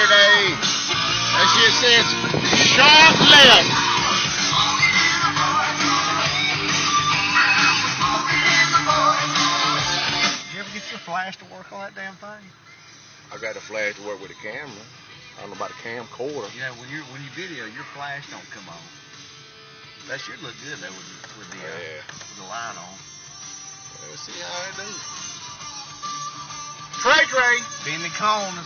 Saturday. That shit says sharp left. Did you ever get your flash to work on that damn thing? I got a flash to work with a camera. I don't know about a camcorder. You know, when you video, your flash don't come on. That should look good though with the line on. Let's see how it do. Trey. Bend the corners.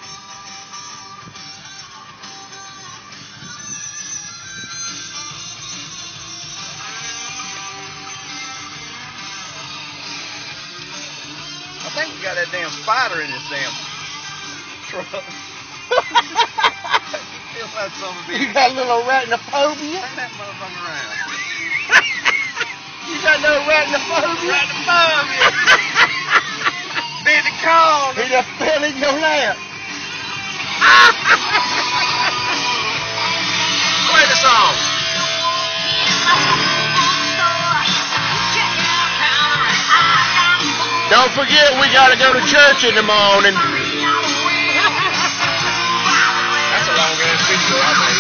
I think we got that damn spider in this damn truck. You got a little arachnophobia? Turn that motherfucker around. You got no arachnophobia? Arachnophobia. Bend the corner. He just fell in your lap. Play the song. Don't forget, we gotta go to church in the morning. That's a long ass video, I think.